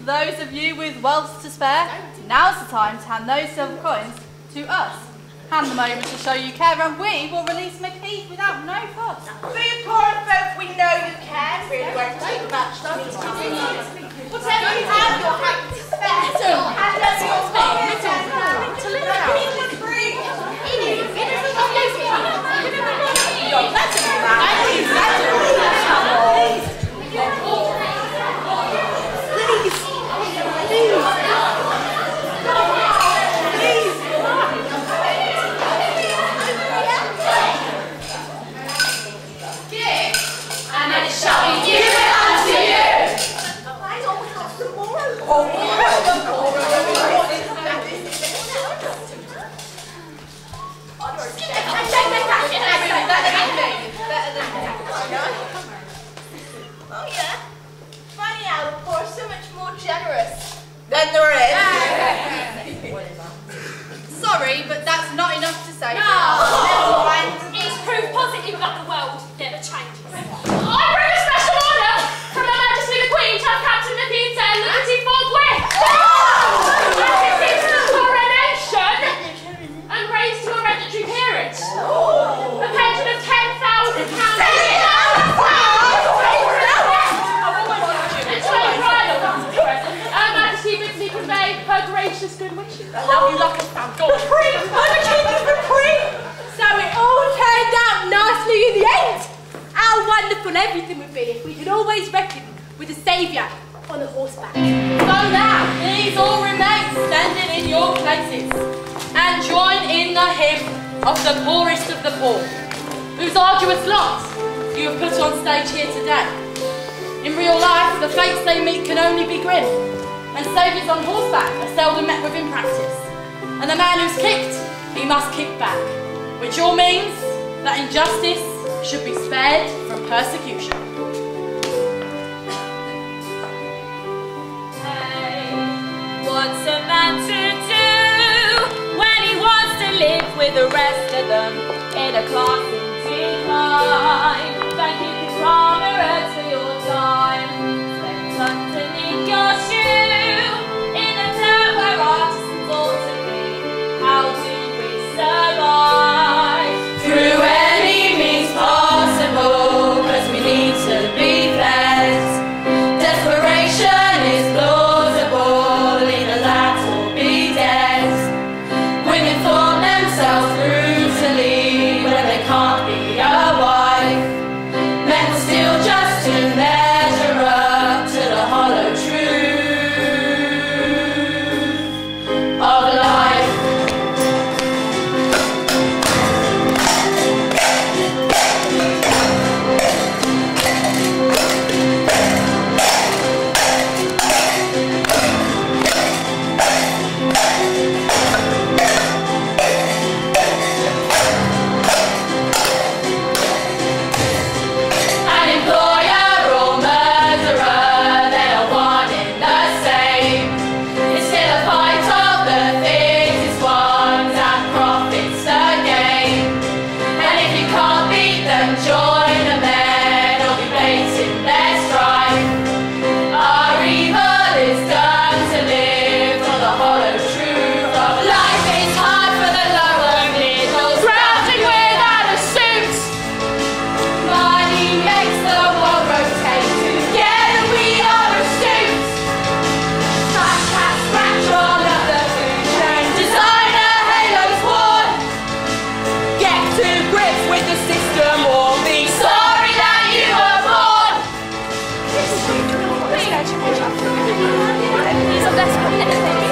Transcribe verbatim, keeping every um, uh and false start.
those of you with wealth to spare, now's the time to hand those silver coins to us. Hand them over to show you care, and we will release McKeith without no fuss. For you poor folk, we know you care. Really won't take much. Whatever you have, you're happy to spare. Little. And let's not spare. Little. To live out. You're better than that. Please, Then there is. Sorry, but that's not enough to say. No, never mind. It's proof positive that the world never changes. I bring a special order from Her Majesty the Queen to have Captain McKeith and Liberty forthwith. Assisting to the coronation and raised to hereditary peerage. A pension of ten thousand pounds a year. Convey her gracious good wishes. I love you like a fountain. Free! I'm a king of the free! So it all turned out nicely in the end. How wonderful everything would be if we could always reckon with a saviour on a horseback. So now, please all remain standing in your places and join in the hymn of the poorest of the poor, whose arduous lot you have put on stage here today. In real life, the fates they meet can only be grim, and saviours on horseback are seldom met with in practice. And the man who's kicked, he must kick back, which all means that injustice should be spared from persecution. Hey, what's a man to do when he wants to live with the rest of them in a class in decline? Thank you, conglomerates, for your time spent underneath your shoe. How do we survive? Through any means possible, cause we need to be fed. Desperation is plausible, either that or be dead. Women thought themselves brutally when they can't be a wife. Men will still just to measure up to the hollow truth of life. He's a desperate